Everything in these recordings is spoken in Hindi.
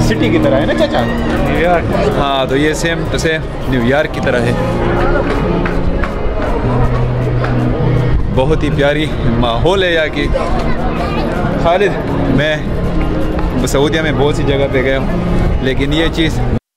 सिटी की तरह है ना चाचा? न्यूयॉर्क। हाँ, तो ये सेम टू सेम न्यूयॉर्क की तरह है। बहुत ही प्यारी माहौल है यहाँ की। खालिद, मैं सऊदीया में बहुत सी जगह पे गया हूँ, लेकिन ये चीज़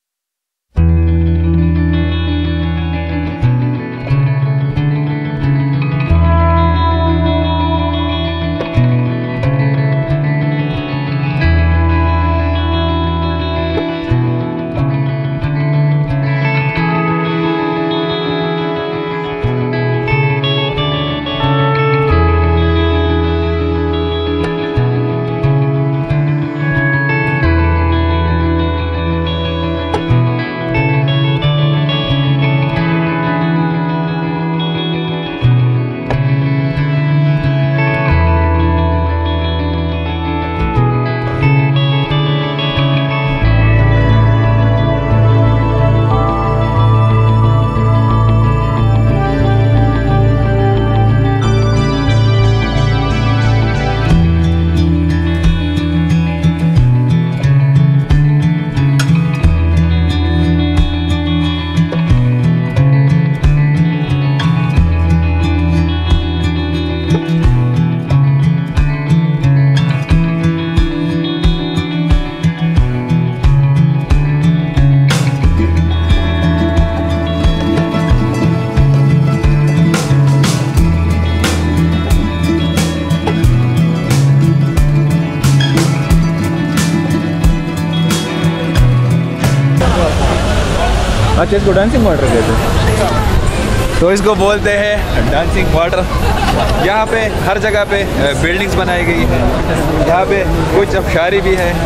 अच्छा, इसको डांसिंग वाटर कहते हैं। तो इसको बोलते हैं डांसिंग वाटर। यहाँ पे हर जगह पे बिल्डिंग्स बनाई गई है। यहाँ पे कुछ अबशारी भी है।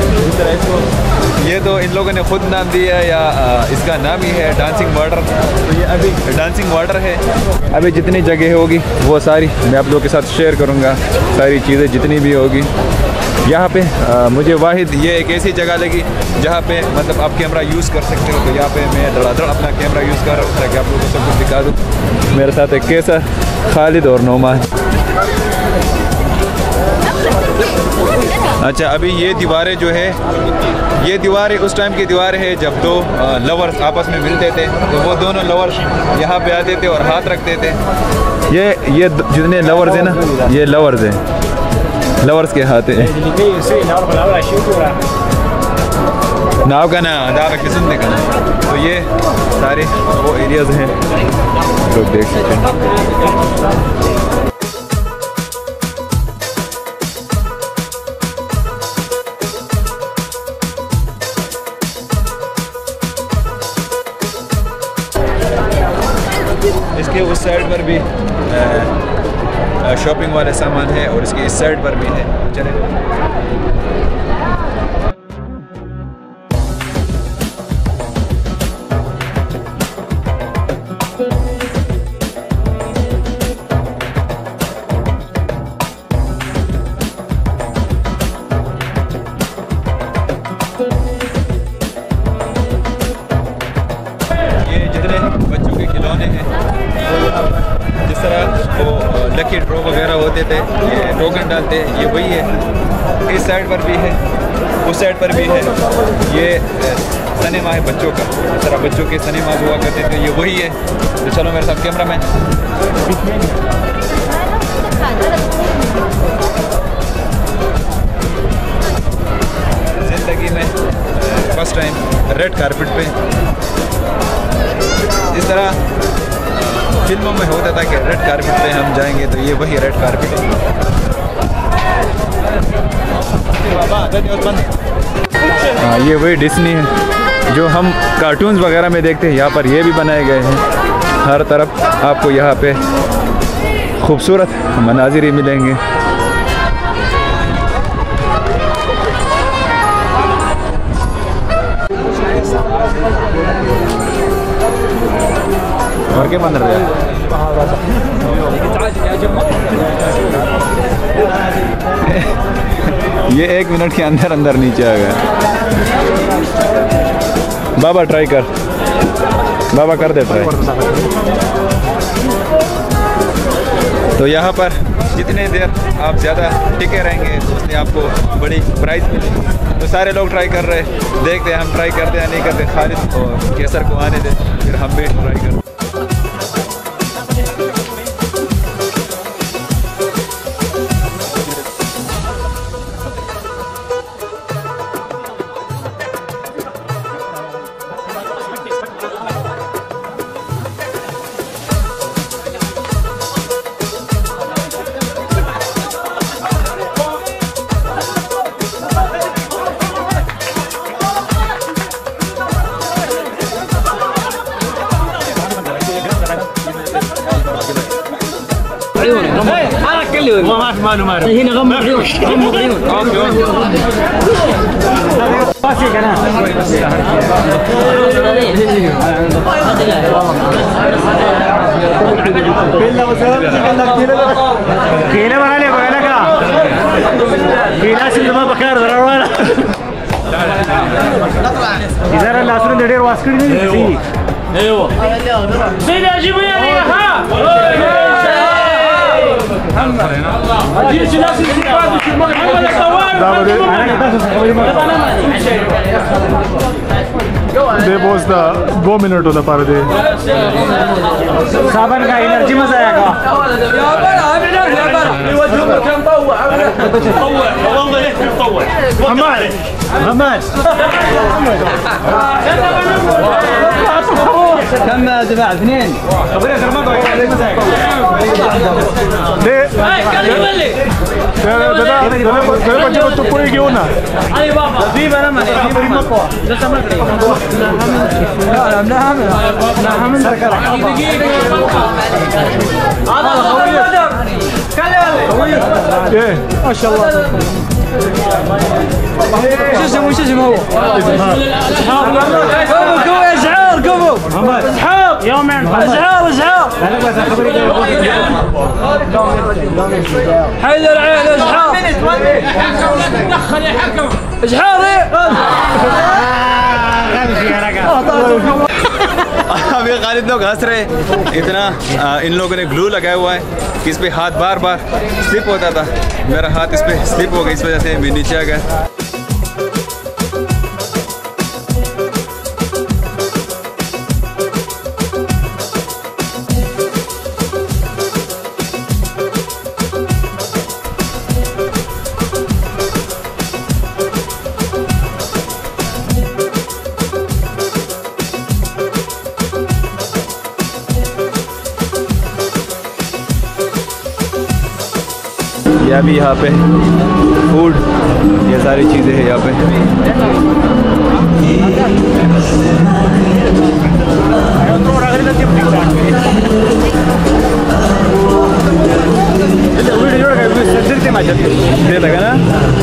ये तो इन लोगों ने खुद नाम दिया है, या इसका नाम ही है डांसिंग वाटर। तो ये अभी डांसिंग वाटर है। अभी जितनी जगह होगी वो सारी मैं आप लोगों के साथ शेयर करूँगा, सारी चीज़ें जितनी भी होगी। यहाँ पे मुझे वाहिद ये एक ऐसी जगह लगी जहाँ पे मतलब आप कैमरा यूज़ कर सकते हो। तो यहाँ पे मैं धड़ाधड़ अपना कैमरा यूज़ कर रहा हूँ ताकि आप लोगों को सब कुछ दिखा दूँ। मेरे साथ एक केसर, खालिद और नोमा है। अच्छा, अभी ये दीवारें जो है, ये दीवारें उस टाइम की दीवारें हैं जब दो लवर्स आपस में मिलते थे। तो वो दोनों लवर्स यहाँ पे आते थे और हाथ रखते थे। ये जितने लवर्स हैं ना, ये लवर्स हैं, लवर्स के हाथ हैं। नाव का ना दावा किस्म का ना। तो ये सारे वो एरियाज हैं, लोग देख सकते हैं। इसके उस साइड पर भी शॉपिंग वाले सामान है और इसके इस साइड पर भी है। चले लकी ड्रॉ वगैरह होते थे, ये टोकन डालते हैं, ये वही है। इस साइड पर भी है, उस साइड पर भी है। ये सिनेमा है बच्चों का, जिस तरह बच्चों के सिनेमा हुआ करते थे, ये वही है। तो चलो मेरे साथ कैमरा मैन। ज़िंदगी में फर्स्ट टाइम रेड कारपेट पे, इस तरह फिल्मों में होता था कि रेड कारपेट पे हम जाएंगे, तो ये वही रेड कारपेट है। हाँ, ये वही डिज्नी है जो हम कार्टून्स वगैरह में देखते हैं। यहाँ पर ये भी बनाए गए हैं। हर तरफ आपको यहाँ पे खूबसूरत मनाजिर ही मिलेंगे। और क्या बन रहा है? ये 1 मिनट के अंदर अंदर नीचे आ गया। बाबा ट्राई कर, बाबा कर दे ट्राई। तो यहाँ पर जितने देर आप ज़्यादा टिके रहेंगे उतनी आपको बड़ी प्राइज़ मिलेगी। तो सारे लोग ट्राई कर रहे हैं, देखते हैं हम ट्राई करते हैं नहीं करते। खालिद और केसर को आने दे, फिर हम भी ट्राई करते हैं। ما في ماله ماله هنا غمض عيون غمض عيون راسك انا كيلا ما عليه بقى لك كيلا سيد ما بكار ضرورة إذا لا أصلا دير واسكري نسي أيوة سيد أجيب يا ها They was the 2 minute होता पर दे साबन का एनर्जी मजा आएगा محمد محمد كم دفع 2 बच्चे तो कोई क्यों ना ما شاء الله شو اسمه هو كفو ازعار كفو اسحاق يومين ازعار حيدر عين اسحاق دخل يا حكم اسحاق अब ये खालिद लोग हंस रहे इतना इन लोगों ने ग्लू लगाया हुआ है कि इस पे हाथ बार बार स्लिप होता था। मेरा हाथ इस पे स्लिप हो गया, इस वजह से मैं नीचे आ गया। या भी यहाँ पे फूड, ये सारी चीज़ें हैं यहाँ पे। ये लगा ना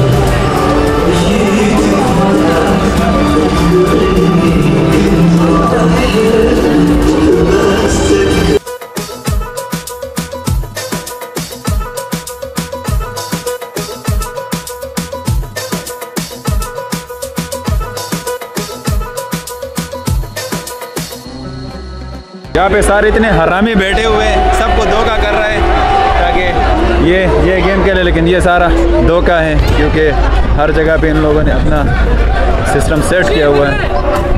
यहाँ पे सारे इतने हरामी बैठे हुए हैं, सबको धोखा कर रहा है ताकि ये गेम खेले, लेकिन ये सारा धोखा है क्योंकि हर जगह पे इन लोगों ने अपना सिस्टम सेट किया हुआ है।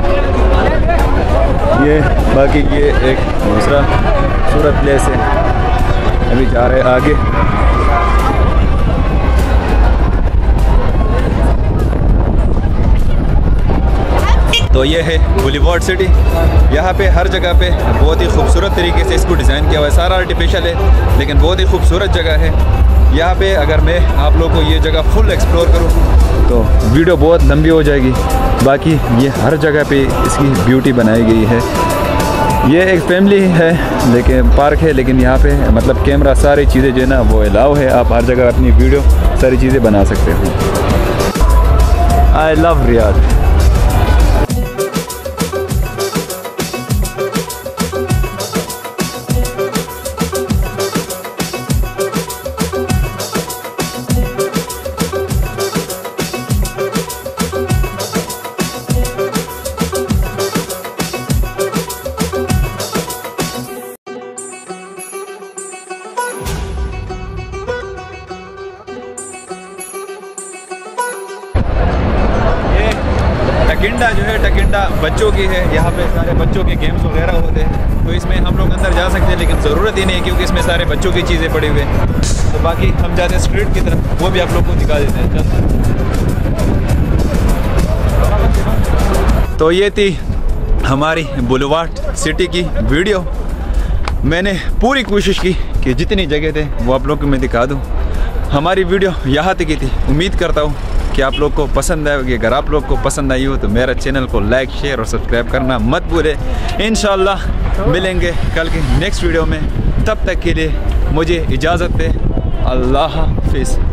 ये बाकी ये एक दूसरा सूरत प्लेस है, अभी जा रहे हैं आगे। तो ये है बुलीवर्ड सिटी। यहाँ पे हर जगह पे बहुत ही खूबसूरत तरीके से इसको डिज़ाइन किया हुआ है। सारा आर्टिफिशियल है लेकिन बहुत ही खूबसूरत जगह है। यहाँ पे अगर मैं आप लोगों को ये जगह फुल एक्सप्लोर करूँ तो वीडियो बहुत लंबी हो जाएगी। बाकी ये हर जगह पे इसकी ब्यूटी बनाई गई है। ये एक फैमिली है लेकिन पार्क है, लेकिन यहाँ पे मतलब कैमरा सारी चीज़ें जो है ना वो अलाउ है। आप हर जगह अपनी वीडियो सारी चीज़ें बना सकते हो। I love Riyadh. टकिंडा जो है टकिंडा बच्चों की है, यहाँ पे सारे बच्चों के गेम्स वगैरह होते हैं, तो इसमें हम लोग अंदर जा सकते हैं लेकिन ज़रूरत ही नहीं है क्योंकि इसमें सारे बच्चों की चीज़ें पड़ी हुई हैं। तो बाकी हम जाते हैं स्ट्रीट की तरफ, वो भी आप लोग को दिखा देते हैं। तो ये थी हमारी बुलवार्ड सिटी की वीडियो। मैंने पूरी कोशिश की कि जितनी जगह थे वो आप लोग को मैं दिखा दूँ। हमारी वीडियो यहाँ तक की थी, उम्मीद करता हूँ कि आप लोग को पसंद आएगी। अगर आप लोग को पसंद आई हो तो मेरा चैनल को लाइक शेयर और सब्सक्राइब करना मत भूलें। इंशाल्लाह मिलेंगे कल के नेक्स्ट वीडियो में, तब तक के लिए मुझे इजाज़त दे। अल्लाह हाफिज़।